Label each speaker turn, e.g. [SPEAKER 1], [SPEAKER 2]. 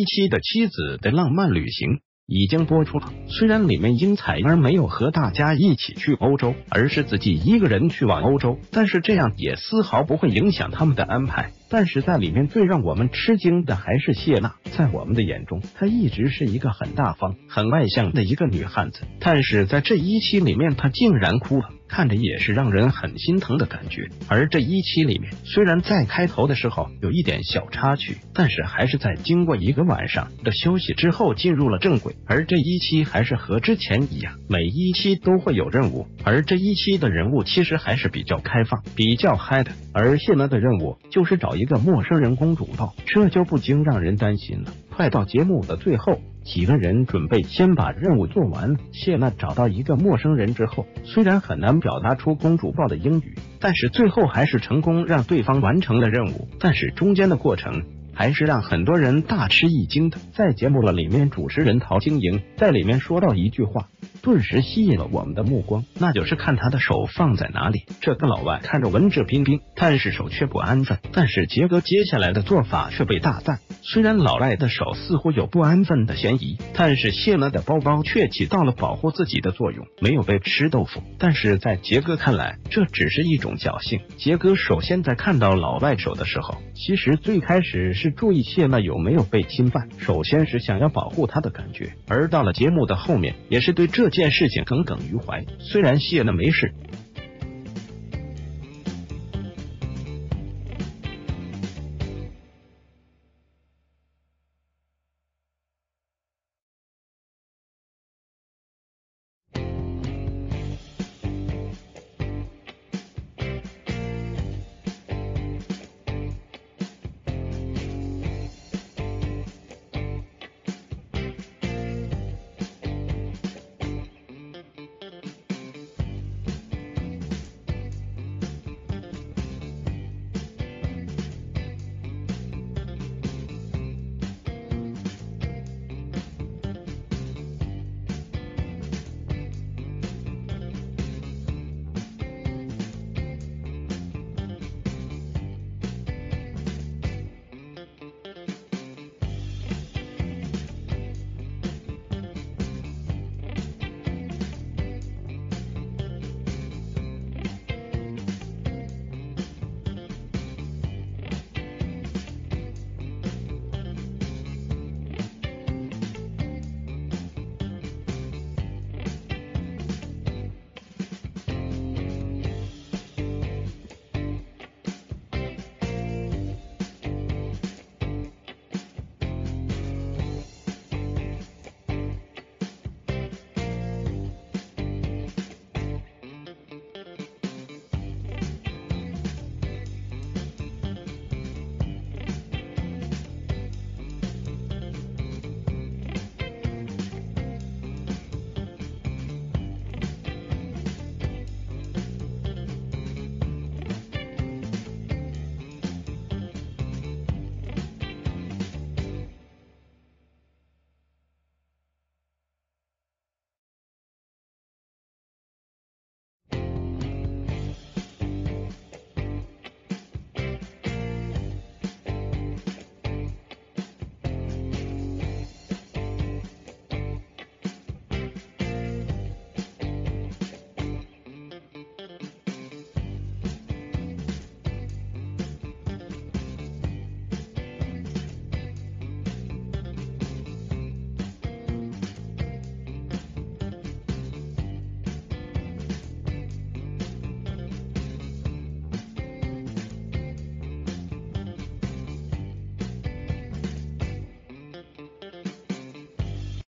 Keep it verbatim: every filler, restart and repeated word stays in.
[SPEAKER 1] 期的妻子的浪漫旅行已经播出了，虽然里面应采儿没有和大家一起去欧洲，而是自己一个人去往欧洲，但是这样也丝毫不会影响他们的安排。但是在里面最让我们吃惊的还是谢娜，在我们的眼中，她一直是一个很大方、很外向的一个女汉子，但是在这一期里面，她竟然哭了，看着也是让人很心疼的感觉。而这一期里面，虽然在开头的时候有一点小插曲，但是还是在经过一个晚上的休息之后进入了正轨。而这一期还是和之前一样，每一期都会有任务，而这一期的人物其实还是比较开放、比较嗨的。而谢娜的任务就是找一个陌生人公主抱，这就不禁让人担心了。快到节目的最后，几个人准备先把任务做完。谢娜找到一个陌生人之后，虽然很难表达出公主抱的英语，但是最后还是成功让对方完成了任务。但是中间的过程还是让很多人大吃一惊的。在节目了里面，主持人陶晶莹在里面说到一句话，顿时吸引了我们的目光，那就是看他的手放在哪里。这个老外看着文质彬彬，但是手却不安分。但是杰哥接下来的做法却被大赞，虽然老外的手似乎有不安分的嫌疑，但是谢娜的包包却起到了保护自己的作用，没有被吃豆腐。但是在杰哥看来，这只是一种侥幸。杰哥首先在看到老外手的时候，其实最开始是注意谢娜有没有被侵犯，首先是想要保护她的感觉，而到了节目的后面，也是对这件事情耿耿于怀。虽然谢娜没事，